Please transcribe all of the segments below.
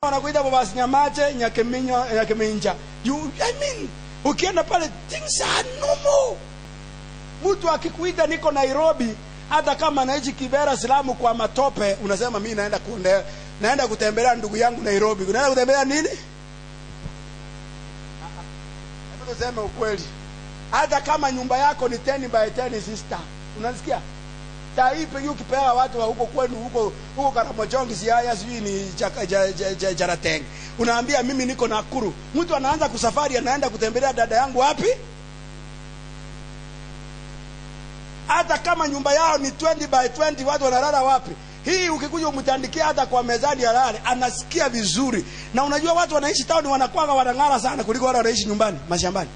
wanakuita baba nyamache nyakeminja. Ukienda pale things are normal. Mtu akikuita niko Nairobi, hata kama anaishi Kibera Salamu kwa matope, unasema mimi naenda kutembelea ndugu yangu Nairobi. Unaenda kutembelea nini? Hebu tuseme ukweli. Hata kama nyumba yako ni 10 by 10 sister, unasikia? Taipe hiyo kipewa watu wa huko kwenu huko Karamojongi Siaya sijui ni Jarateng. Unaambia mimi niko Nakuru. Mtu anaanza kusafari anaenda kutembelea dada yangu wapi? Hata kama nyumba yao ni 20 by 20 watu wanalala wapi? Hii ukikuja umtandikia hata kwa mezani ya lale anasikia vizuri. Na unajua watu wanaishi town wanakuanga wanang'ara sana kuliko wale wanaishi nyumbani, mashambani.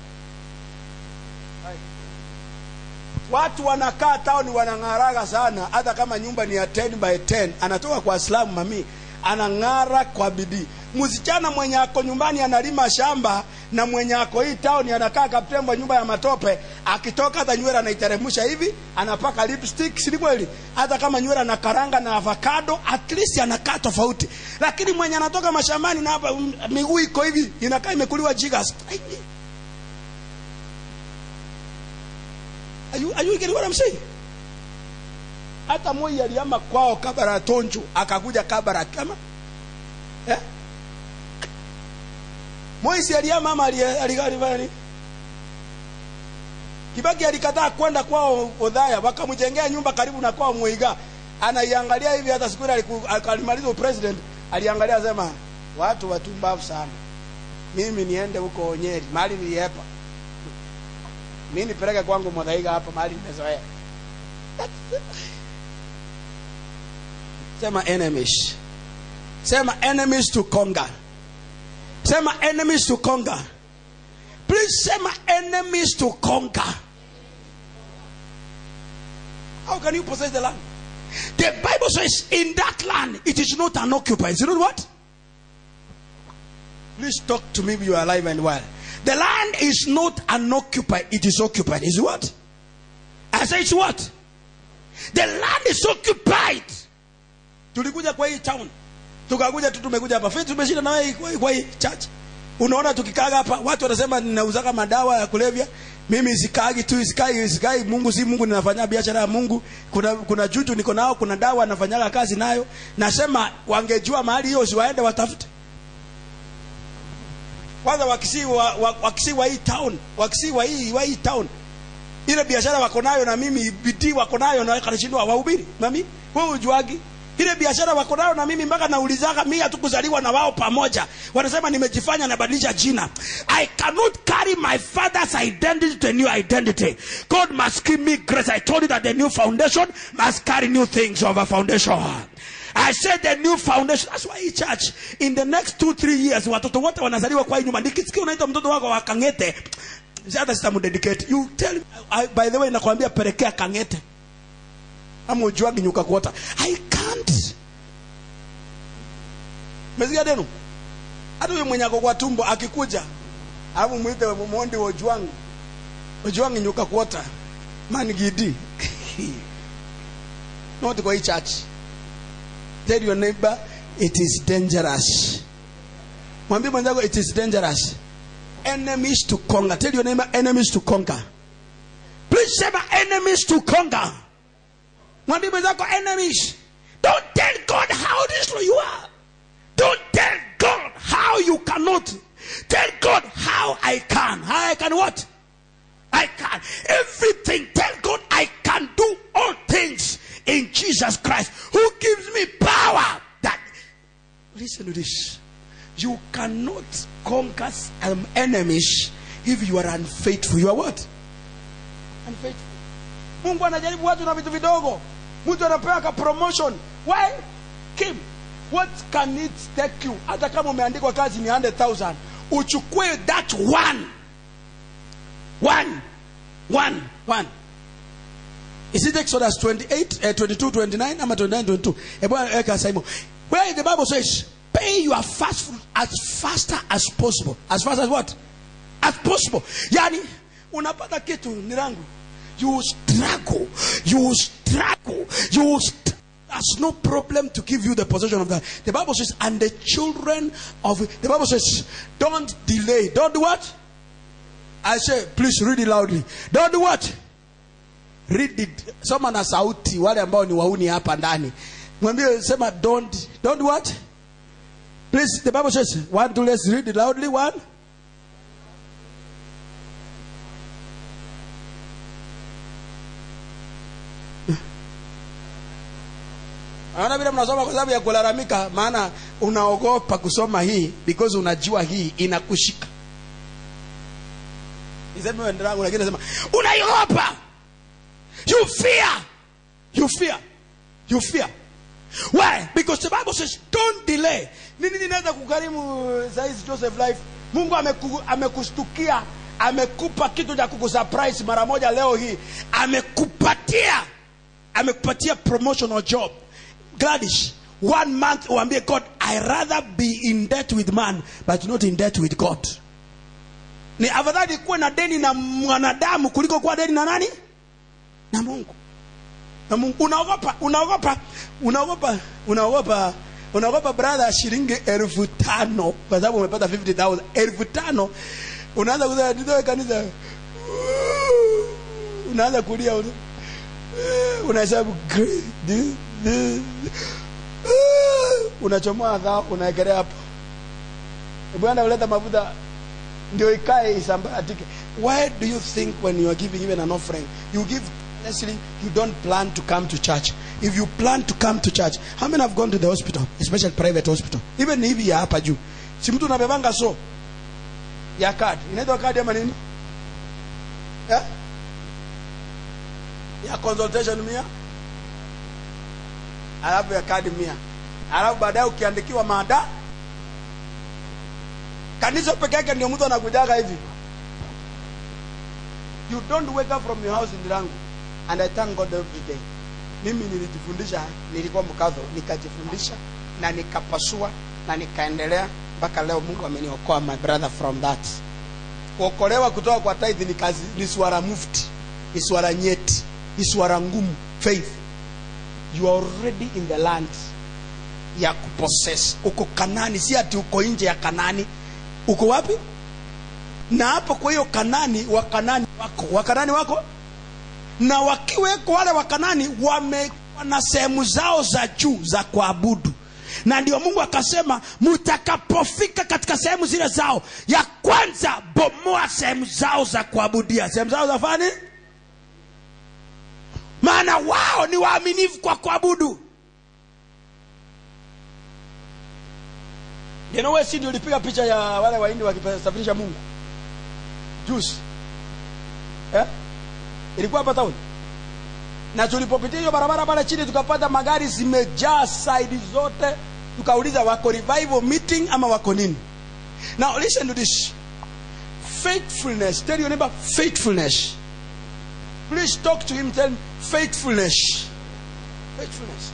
Watu wanakaa town wanang'araga sana hata kama nyumba ni ya 10 by 10, anatoka kwa Islamu mami, anang'ara kwa bidii. Msichana mwenye ako nyumbani analima shamba na mwenye ako hii town anakaa Kaptembo nyumba ya matope, akitoka hata nywele anaiteremsha hivi, anapaka lipstick, si kweli? Hata kama nywele na karanga na avocado, at least anakaa tofauti. Lakini mwenye anatoka mashambani na hapa miguu iko hivi, inakaa imekuliwa jigas. Are you getting what I'm saying? Hata Moi aliama kwao Kabara Tonju, akakuja Kabara kama Moi si aliama ama aligari Kibaki alikataa kwenda kwao Odhaya, wakamjengea nyumba karibu na kwao Muiga. Anaiangalia hivi, hata siku ile alimaliza president, aliangalia sema watu watumbavu sana. Mimi niende huko Nyeri, mahali niliepa. Mimi nipeleke kwangu Muthaiga hapa mahali nimezoea. Sema enemies. Sema enemies to conquer. Sema enemies to conquer. Please sema enemies to conquer. How can you possess the land? The Bible says in that land it is not unoccupied. Is it not what? Please talk to me if you are alive and well. The land is not unoccupied, it is occupied. Is what? I say it's what? The land is occupied. Tulikuja kwa hii town. Tukakuja tumekuja hapa. Fetu tumeshinda na wewe kwa hii church. Unaona tukikaga hapa watu wanasema ninauzaka madawa ya kulevya. Mimi sikagi tu, sikai Mungu si Mungu, ninafanya biashara ya Mungu. Kuna juju niko nao, kuna dawa nafanyaga kazi nayo. Nasema wangejua mahali hiyo siwaende watafute. Kwanza wakisi wa hii town, wakisi wa hii town. Ile biashara wako nayo na mimi bidii wako nayo na kanishindwa wahubiri. Mami, wewe ujuagi? Ile biashara wako nayo na mimi mpaka naulizaka mimi hatukuzaliwa na wao pamoja. Wanasema nimejifanya na badilisha jina. I cannot carry my father's identity to a new identity. God must give me grace. I told you that the new foundation must carry new things over foundation. I said the new foundation. That's why church in the next 2-3 years watoto wote wanazaliwa kwa nyumba. Nikisikia unaita mtoto wako wa Kangete, hata sitamdedicate. You tell me, by the way nakwambia pelekea Kangete. Ama ujuagi nyuka kuota. I can't. Mesikia denu? Hata yule mwenye ako kwa tumbo akikuja, alafu muite muonde Ojuangi. Ojuangi nyuka kuota. Man gidi. Not kwa hii church. Tell your neighbor, it is dangerous. Mwambie mwenzako, it is dangerous. Enemies to conquer. Tell your neighbor, enemies to conquer. Please say enemies to conquer. Mwambie mwenzako, enemies. Don't tell God how destroyed you are. Don't tell God how you cannot. Tell God how I can. How I can what? I can. Everything. Tell God I can do all things in Jesus Christ, who gives me power. That, listen to this. You cannot conquer enemies if you are unfaithful. You are what? Unfaithful. Mungu anajaribu watu na vitu vidogo. Mtu anapewa ka promotion. Why? Kim, what can it take you? Hata kama umeandikwa kazi ni 100,000, uchukue that one. Is it Exodus 28, 22, 29, ama 29, 22? Where the Bible says, pay your fast food as faster as possible. As fast as what? As possible. Yani, unapata kitu nirangu. You struggle. has no problem to give you the possession of that. The Bible says, and the children of, the Bible says, don't delay. Don't do what? I say, please read it loudly. Don't do what? Read it. Someone has sauti, wale ambao ni wauni hapa ndani. Mwambie sema don't do what? Please, the Bible says, 1, 2, let's read it loudly. 1. Anaona bila mnasoma kwa sababu ya kulalamika, maana unaogopa kusoma hii because unajua hii inakushika. Iseme wewe ndio unagenda sema unaiogopa. You fear. Why? Because the Bible says don't delay. Nini ninaweza kukarimu saizi Joseph Life? Mungu amekushtukia, amekupa kitu cha kukusurprise mara moja leo hii. Amekupatia promotional job. Gladys, 1 month uambie God, I rather be in debt with man but not in debt with God. Ni afadhali kuwa na deni na mwanadamu kuliko kuwa deni na nani? Na Mungu. Na Mungu. Unaogopa brother shilingi 5,000 kwa sababu umepata 50,000. 5,000 unaanza kusema ndio kanisa. Unaanza kulia unahesabu unachomoa dhao unaekelea hapo. Bwana uleta mafuta ndio ikae isambaratike. Why do you think when you are giving even an offering, you give necessarily you don't plan to come to church? If you plan to come to church, how many have gone to the hospital, especially private hospital? Even if you hapa juu, si mtu unabebanga so ya card, inaitwa card ya nini? Ya consultation 100, alafu ya card 100, alafu baadaye ukiandikiwa mada. Kanisa peke yake ndio mtu anakujaga hivi. You don't wake up from your house in Rangu. And I thank God every day. Mimi nilijifundisha, nilikuwa mkazo, nikajifundisha na nikapasua na nikaendelea mpaka leo. Mungu ameniokoa, my brother, from that. Kuokolewa kutoka kwa tithe ni kazi, ni swala mufti, ni swala nyeti, ni swala ngumu. Faith, you are already in the land ya kupossess. Uko Kanani, si ati uko nje ya Kanani. Uko wapi? Na hapo kwa hiyo Kanani, Wakanani wako na wakiweko wale Wakanani wana sehemu zao za juu za kuabudu. Na ndio Mungu akasema, mtakapofika katika sehemu zile zao, ya kwanza bomoa sehemu zao za kuabudia. Sehemu zao za fani? Maana wao ni waaminifu kwa kuabudu. Wewe si ndio ulipiga picha ya wale Wahindi wakisafirisha Mungu juice? Ilikuwa hapa town. Na tulipopitia hiyo barabara pale chini tukapata magari zimejaa side zote. Tukauliza wako revival meeting ama wako nini? Now listen to this. Faithfulness. Tell your neighbor faithfulness. Please talk to him, tell him faithfulness. Faithfulness.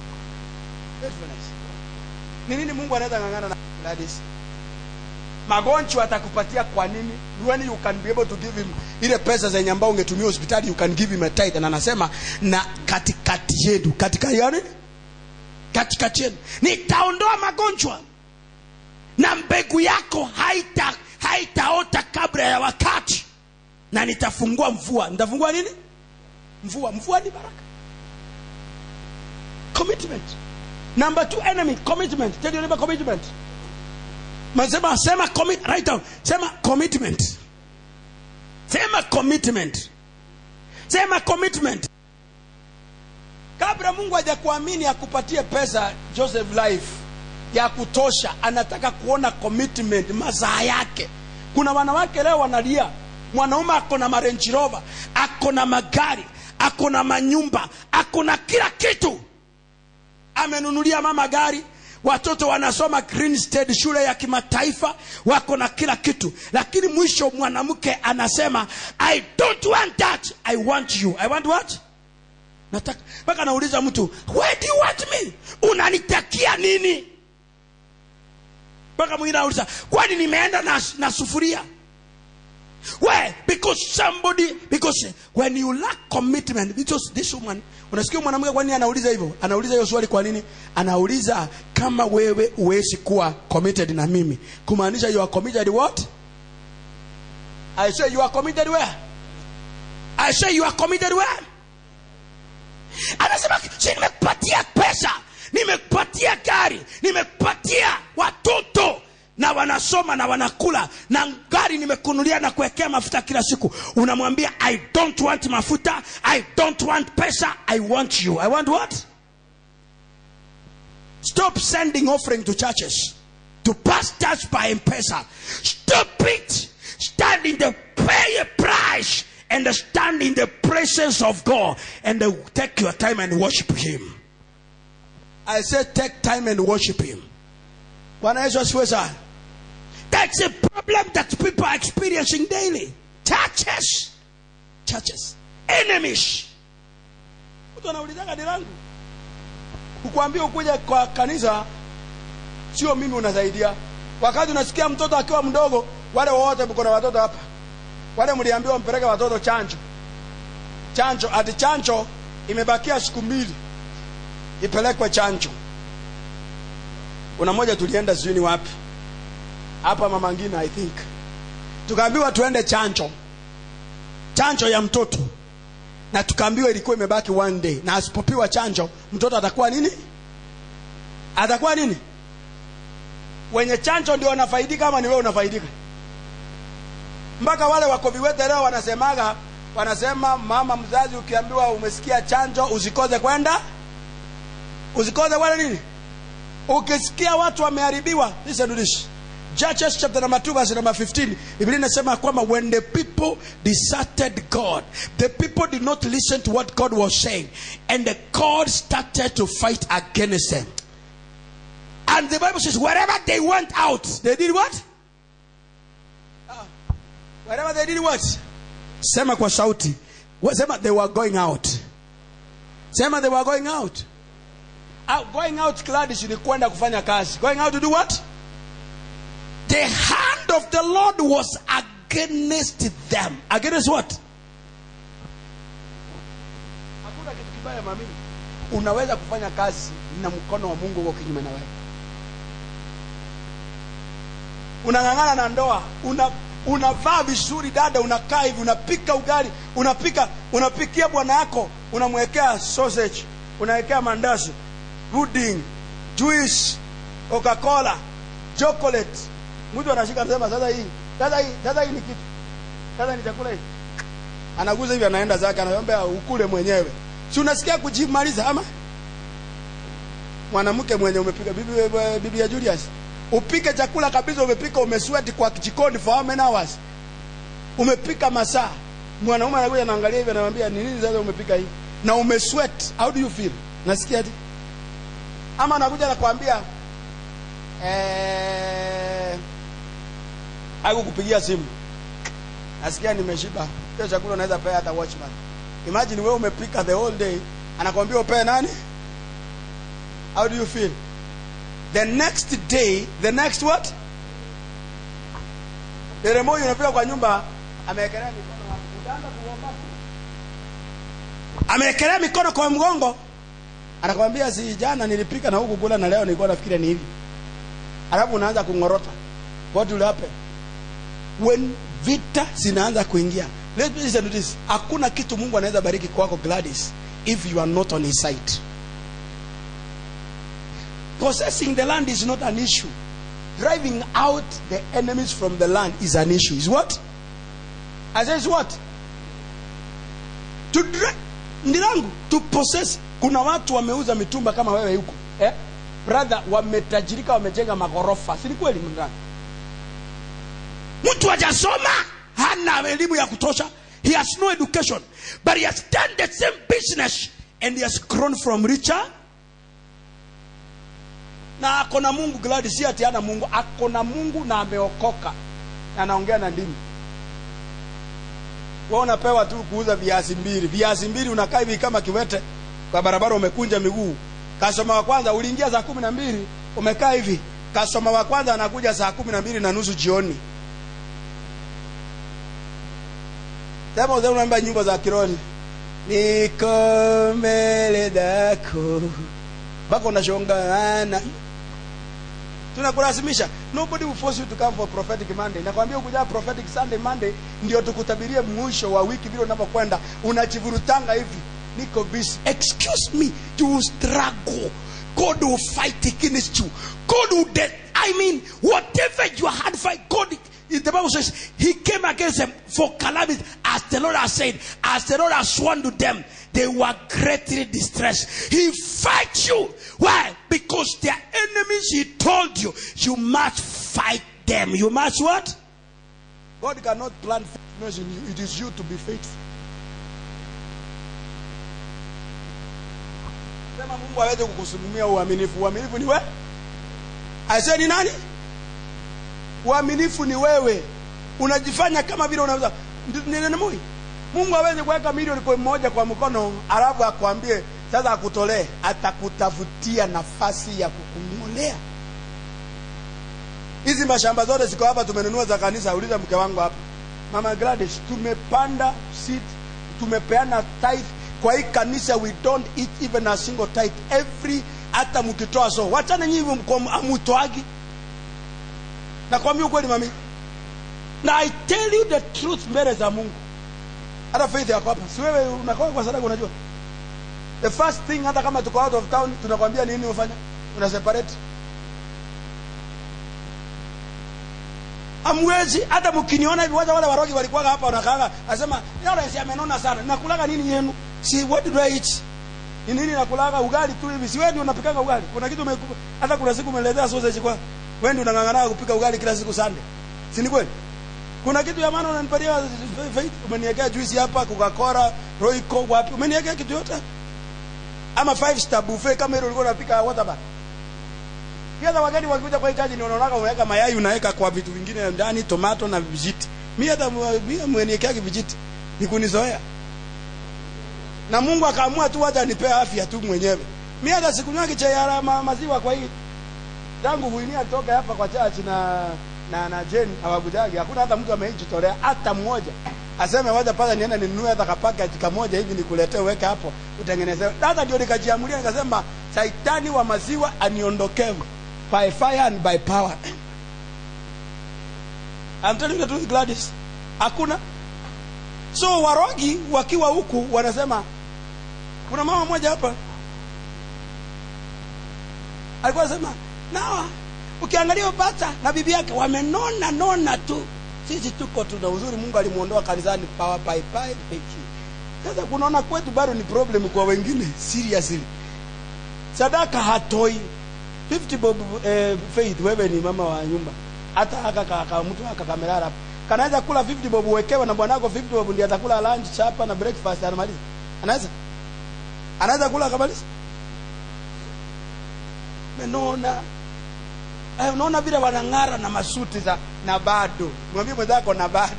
Nini Mungu anaweza ngangana na Gladys? Magonjwa atakupatia kwa nini? When you can be able to give him ile pesa zenye ambao ungetumia hospitali, you can give him a tithe. Na anasema na katikati yenu, katikati yenu nitaondoa magonjwa, na mbegu yako haitaota kabla ya wakati, na nitafungua mvua. Nitafungua nini? Mvua ni baraka. Commitment. Number 2 enemy, commitment. Tell your neighbor commitment. Sema commit, write down. Sema commitment. Sema commitment. Kabla Mungu hajakuamini akupatie pesa Joseph Life ya kutosha, anataka kuona commitment, mazaa yake. Kuna wanawake leo wanalia, mwanaume ako na Range Rover, ako na magari, ako na manyumba, ako na kila kitu. Amenunulia mama gari, watoto wanasoma Green State shule ya kimataifa, wako na kila kitu. Lakini mwisho mwanamke anasema, I don't want that, I want you. I want what? Nataka. Mpaka nauliza mtu, where do you want me? Unanitakia nini? Mpaka mwingine anauliza, kwani nimeenda na sufuria? Why? Because when you lack commitment, because this woman, unasikia mwanamke kwa nini anauliza hivyo? Anauliza hiyo swali kwa nini? Anauliza kama wewe huwezi kuwa committed na mimi. Kumaanisha you are committed what? I say you are committed where? I say you are committed where? Anasema si nimekupatia pesa, nimekupatia gari, nimekupatia watoto na wanasoma na wanakula, na gari nimekunulia na kuwekea mafuta kila siku. Unamwambia I don't want mafuta, I don't want pesa, I want you. I want what? Stop sending offering to churches, to pastors by M-Pesa. Stop it. Stand in the pay a price and stand in the presence of God and take your time and worship Him. I said take time and worship Him. That's a problem that people are experiencing daily. Churches, enemies. Kukuambia ukuja kwa kanisa sio mimi unasaidia. Wakati unasikia mtoto akiwa mdogo, wale wote mko na watoto hapa, wale mliambiwa mpeleke watoto chanjo. Chanjo imebakia siku 2 ipelekwe chanjo. Una moja tulienda sijui wapi hapa Mama Ngina I think, tukaambiwa tuende chanjo ya mtoto, na tukaambiwa ilikuwa imebaki 1 day, na asipopiwa chanjo mtoto atakuwa nini? Wenye chanjo ndio wanafaidika kama ni wewe unafaidika? Mpaka wale wako viwete leo wanasema mama mzazi ukiambiwa umesikia chanjo usikose kwenda, usikose wale nini? Ukisikia watu wameharibiwa, listen to this. Judges chapter number 2 verse number 15. Biblia inasema kwamba when the people deserted God, the people did not listen to what God was saying, and the God started to fight against them. And the Bible says wherever they went out, they did what? Wherever they did what? Sema kwa sauti. Sema they were going out. Sema they were going out. Going out Gladys ni kwenda kufanya kazi. Going out to do what? The hand of the Lord was against them. Against what? Hakuna kitu kibaya mami. Unaweza kufanya kazi na mkono wa Mungu uko kinyume na wewe. Unang'ang'ana na ndoa, unavaa vizuri dada, unakaa hivi, unapika ugali, unapikia bwana yako, unamwekea sausage, unawekea mandazi, pudding, juice, Coca-Cola, chocolate. Mtu anashika anasema sasa hii ni kitu. Sasa ni chakula hii. Anaguza hivi anaenda zake, anaomba ukule mwenyewe. Si unasikia kujimaliza ama? Mwanamke mwenye umepika bibi ya Julius, upike chakula kabisa, umepika umesweat kwa jikoni for how many hours? Umepika masaa. Mwanaume anakuja anaangalia hivi anamwambia ni nini sasa umepika hii? Na umesweat. How do you feel? Nasikia aje? Ama anakuja anakuambia haiko kupigia simu, nasikia nimeshiba, hiyo chakula unaweza pea hata watchman. Imagine wewe umepika the whole day, anakuambia upe nani? How do you feel? The next day, the next what? Ile moyo unapika kwa nyumba, amewekelea mikono, utaanza kuomba. Amewekelea mikono kwa mgongo, anakuambia si jana nilipika na huku kula na leo nilikuwa nafikiria ni hivi. Alafu unaanza kungorota. What will happen? When vita zinaanza kuingia, let me listen to this. Hakuna kitu Mungu anaweza bariki kwako Gladys if you are not on his side. Possessing the land is not an issue. Driving out the enemies from the land is an issue. Is what? I say what? To drive, ndirangu, to possess. Kuna watu wameuza mitumba kama wewe huko. Brother, wametajirika, wamejenga magorofa. Si kweli mndani? Mtu hajasoma, hana elimu ya kutosha. He has no education, but he has done the same business and he has grown from richer. Na akona Mungu Gladys, si ati hana Mungu, akona Mungu na ameokoka. Na anaongea na ndimi. Wewe unapewa tu kuuza viazi mbili unakaa hivi kama kiwete kwa barabara, umekunja miguu. Kasoma wa kwanza uliingia saa 12, umekaa hivi. Kasoma wa kwanza anakuja saa 12:30 jioni. Sema unaimba nyimbo za kironi. Niko mbele zako. Bako unashongana. Tunakulazimisha. Nobody will force you to come for prophetic Monday. Nakwambia ukuja prophetic Sunday Monday ndio tukutabirie mwisho wa wiki vile unapokwenda. Unachivurutanga hivi. Niko busy. Excuse me, you will struggle. God will fight against you. God will whatever you had fight, God, the Bible says, he came against them for calamity. As the Lord has said, as the Lord has sworn to them, they were greatly distressed. He fights you. Why? Because their enemies, he told you, you must fight them. You must what? God cannot plant faithfulness in you. It is you to be faithful. Sema Mungu aweze kukusimamia uaminifu. Uaminifu ni wewe? Aisee ni nani? Uaminifu ni wewe. Unajifanya kama vile unaweza. Nene moi. Mungu aweze kuweka milioni kwa mmoja kwa mkono, alafu akwambie sasa akutolee, atakutafutia nafasi ya kukumolea. Hizi mashamba zote ziko hapa tumenunua za kanisa, uliza mke wangu hapa. Mama Gladys, tumepanda seed, tumepeana tithe. Kwa hii kanisa we don't eat even a single tithe. Every hata mkitoa so. Wachana nyinyi amutoagi. Na kwambia ukweli mami. Na I tell you the truth mbele za Mungu. Hata faith yako hapa. Si wewe unakoa kwa sadaka unajua. The first thing hata kama tuko out of town tunakwambia nini ufanya? Una separate. Amwezi hata mkiniona hivi wale warogi walikuwa hapa wanakaanga. Anasema, "Lawrence amenona sana. Nakulaga nini yenu?" Si what do I eat? Ni nini nakulaga ugali tu hivi? Si wewe ndio unapikaga ugali? Kuna kitu hata kuna siku umeletea sausage kwa. Wewe ndio unangangana kupika ugali kila siku Sunday. Si ni kweli? Kuna kitu ya maana unanipatia faith. Umeniwekea juice hapa, Coca-Cola, Royco wapi? Umeniwekea kitu yote? Ama 5-star buffet kama ile ulikuwa unapika water bar. Kiasi wageni wakikuja kwa hitaji ni unaona unaweka mayai unaweka kwa vitu vingine ndani, tomato na vijiti. Mimi hata mweniwekea vijiti. Ni kunizoea. Na Mungu akaamua tu hata nipe afya tu mwenyewe. Mimi hata sikunywa chai ya maziwa kwa hii. Tangu huinia toka hapa kwa church na Jane hawabudagi. Hakuna hata mtu amejitolea hata mmoja. Aseme waje pale nienda ninunue hata kapaka kimoja hivi nikuletee weke hapo utengenezee. Hata ndio nikajiamulia nikasema Saitani wa maziwa aniondokee by fire and by power. I'm telling you the truth, Gladys. Hakuna. So warogi wakiwa huku wanasema kuna mama mmoja hapa alikuwa anasema nawa ukiangalia bata na bibi yake wamenona tu. Sisi tuko tuna uzuri, Mungu alimuondoa kanisani power by peki. Sasa kunaona kwetu bado ni problem kwa wengine seriously. Sadaka hatoi 50 bob faith. Wewe ni mama wa nyumba. Hata haka mtu akakamera kanaweza kula 50 bob uwekewe na bwanako 50 bob ndiye atakula lunch chapa na breakfast anamaliza. Anaweza kula kabisa. Menona unaona vile wanang'ara na masuti za na bado. Mwambie mwenzako na bado.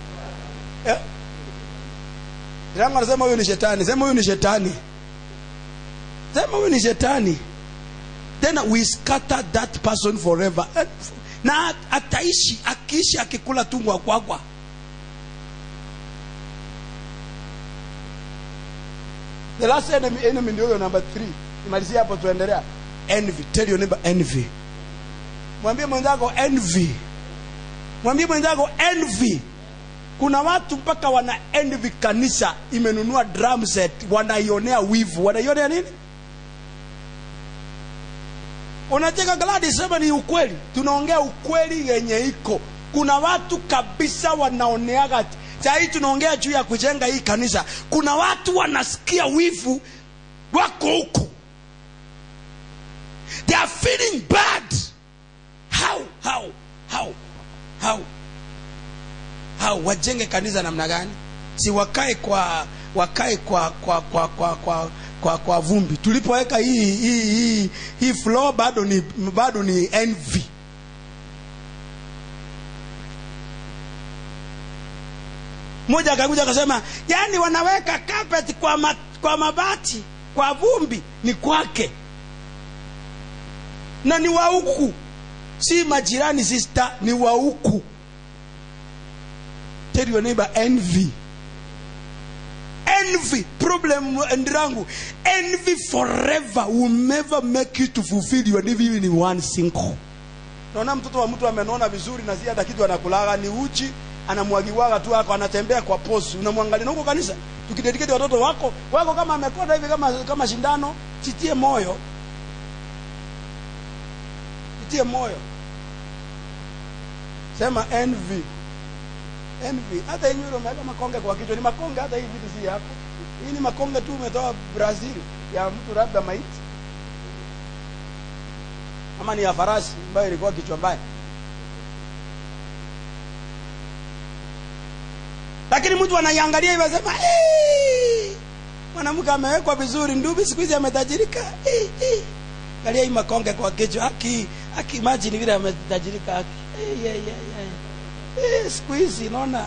Ndio anasema huyu ni shetani. Sema huyu ni shetani. Sema huyu ni shetani. Then we scatter that person forever. Na ataishi akiishi akikula tungwa kwakwa. The last enemy ndio number 3. Nimalizia hapo tuendelea. Envy. Tell your neighbor envy. Mwambie mwenzako envy. Mwambie mwenzako envy. Kuna watu mpaka wana envy kanisa imenunua drum set, wanaionea wivu. Wanaionea nini? Unacheka Gladys, sema ni ukweli. Tunaongea ukweli yenye iko. Kuna watu kabisa wanaoneaga. Sasa tunaongea juu ya kujenga hii kanisa. Kuna watu wanasikia wivu wako huko. They are feeling bad. How wajenge kanisa namna gani? Si wakae kwa vumbi. Tulipoweka hii floor bado ni envy. Mmoja akakuja akasema, "Yaani wanaweka carpet kwa mabati, kwa vumbi ni kwake." Na ni wa huku. Si majirani sister, ni wa huku. Tell your neighbor envy. Envy, problem ndirangu. Envy forever will never make you to fulfill your need even in one single. Naona mtoto wa mtu amenona vizuri na si hata kitu anakulaga ni uchi, anamwagiwaga tu hako, anatembea kwa posi. Unamwangalia na huko kanisa, tukidedicate watoto wako kama amekonda hivi kama shindano, titie moyo. Titie moyo. Sema envy. Envy. Hata yenyewe umeweka makonge kwa kichwa, ni makonge hata hivi vitu si yako. Hii ni makonge tu umetoa Brazil ya mtu labda maiti. Ama ni ya farasi ambayo ilikuwa kichwa mbaya. Lakini mtu anaiangalia hivi anasema, mwanamke amewekwa vizuri, ndubi siku hizi ametajirika. Angalia hii makonge kwa kichwa, imagine vile ametajirika. Siku hizi naona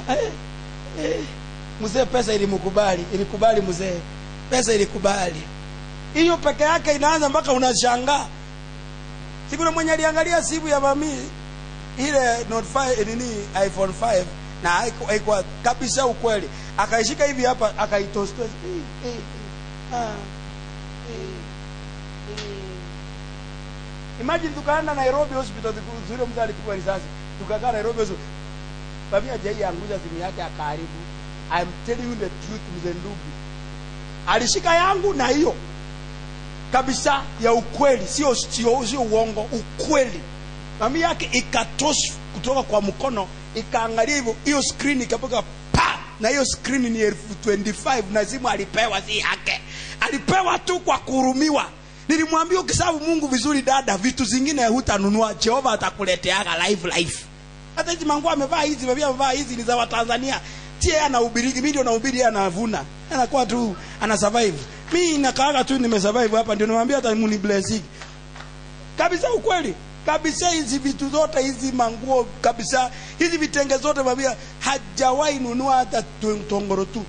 mzee pesa ilikubali mzee. Pesa ilikubali. Hiyo peke yake inaanza mpaka unashangaa. Siku na mwenye aliangalia simu ya mami ile Note 5 nini iPhone 5 na haikuwa kabisa ukweli. Akaishika hivi hapa akaitostoa. Imagine tukaenda Nairobi hospital zile mtu alipigwa risasi. Tukakaa Nairobi hospital. Babi hajaye anguza simu yake akaribu. I'm telling you the truth mzee ndugu. Alishika yangu na hiyo kabisa ya ukweli, sio uongo, ukweli. Mami yake ikatosh kutoka kwa mkono, ikaangalia hivyo, hiyo screen ikapoka pa, na hiyo screen ni 25,000 na simu alipewa si yake. Alipewa tu kwa kuhurumiwa. Nilimwambia ukisabu Mungu vizuri dada, vitu zingine hutanunua, Jehova atakuleteaga life. Hata hizi manguo amevaa hizi, babi amevaa hizi ni za Watanzania. Tie anahubiri, mimi ndio nahubiri anavuna. Anakuwa tu ana survive. Mimi nakaaga tu nimesurvive hapa, ndio namwambia hata Mungu ni blessing. Kabisa ukweli. Kabisa hizi vitu zote hizi manguo kabisa hizi vitenge zote babia hajawahi nunua hata tongoro tu.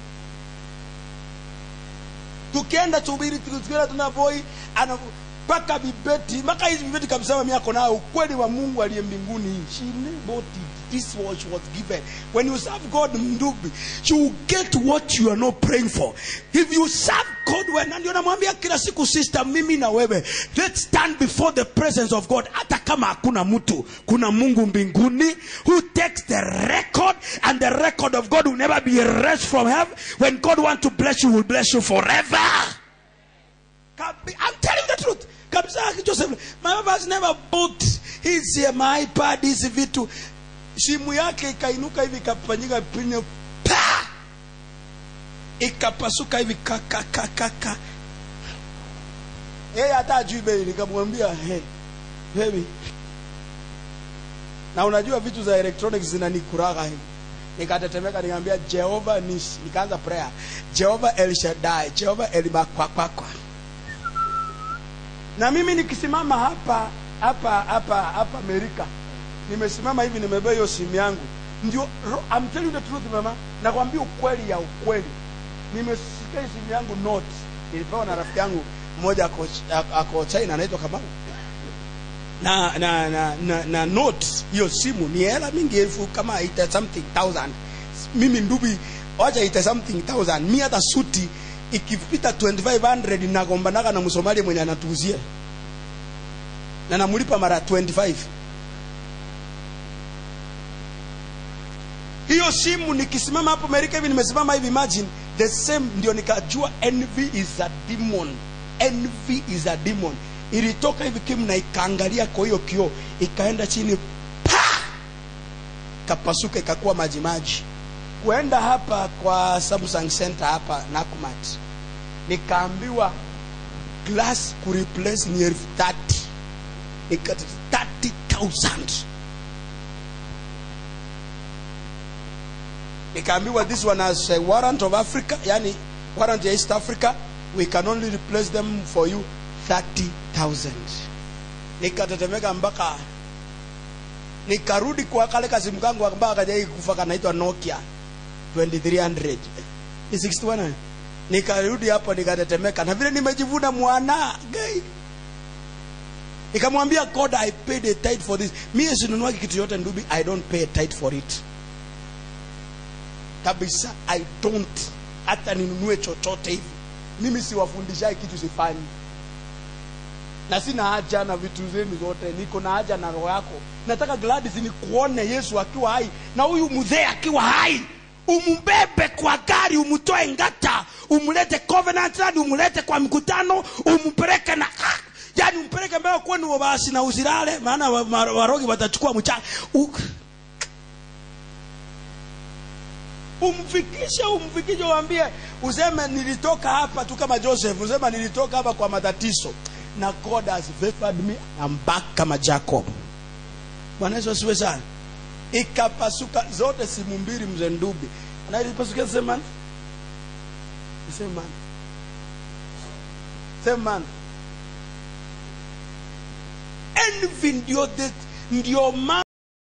Tukienda tuhubiri tukienda tunavoi paka vibeti mpaka hizi vibeti kabisa mami yako na ukweli wa Mungu aliye mbinguni. She never did. This was given. When you serve God ndugu, you get what you are not praying for. If you serve God when and unamwambia kila siku sister mimi na wewe, let's stand before the presence of God. Hata kama hakuna mtu, kuna Mungu mbinguni who takes the record, and the record of God will never be erased from heaven. When God wants to bless you, will bless you forever. I'm telling the truth. Kabisa Joseph, my mother has never bought his my iPad, his vitu. Simu yake ikainuka hivi ikapanyika pinyo pa, ikapasuka hivi kaka. Hata ajui bei, nikamwambia baby, na unajua vitu za electronics zinanikuraga hivi. Nikatetemeka nikamwambia Jehovah Nisi, nikaanza prayer. Jehovah El Shaddai, Jehovah El Makwakwa. Na mimi nikisimama hapa Amerika, nimesimama hivi nimebeba hiyo simu yangu. Ndio I'm telling you the truth mama, nakwambia ukweli ya ukweli. Nimesikia simu yangu Note, nilipewa na rafiki yangu mmoja ako China anaitwa Kamau. Na Note hiyo simu ni hela mingi elfu kama 80,000. Mimi ndubi wacha 80,000. Mimi hata suti ikipita 2500 nagombanaga na Msomali mwenye anatuuzia. Na namulipa mara 25. Hiyo simu nikisimama hapo Amerika hivi nimesimama hivi, imagine the same, ndio nikajua envy is a demon. Envy is a demon. Ilitoka hivi Kim na ikaangalia kwa hiyo kioo, ikaenda chini pa, kapasuka ikakuwa maji. Kuenda hapa kwa Samsung Center hapa Nakumatt, nikaambiwa glass ku replace ni 30,000. Nikata 30,000. Nikaambiwa this one has a warrant of Africa, yani warrant ya East Africa, we can only replace them for you 30,000. Nikatetemeka mpaka nikarudi kwa kale kasimu kangu mpaka kaja kufa kanaitwa Nokia 2300. Ni 61. Nikarudi hapo nikatetemeka na vile nimejivuna mwana gay. Nikamwambia God, I paid a tithe for this. Mimi sinunua kitu yote ndubi, I don't pay a tithe for it. Kabisa, I hata ninunue chochote hivi. Mimi siwafundishai kitu sifanyi. Na sina haja na vitu zenu zote, niko na haja na roho yako. Nataka Gladys nikuone Yesu akiwa hai na huyu mzee akiwa hai. Umbebe kwa gari, umtoe Ngata, umlete Covenant Land, umlete kwa mkutano, umpeleke na yani umpeleke mbele kwenu basi na usilale, maana warogi watachukua mchana. Umfikishe waambie, useme nilitoka hapa tu kama Joseph, useme nilitoka hapa kwa matatizo na God has favored me, I'm back kama Jacob. Bwana Yesu asiwe sana. Ikapasuka zote simu mbili mzee Ndubi. Na ilipasuka sema envy ndio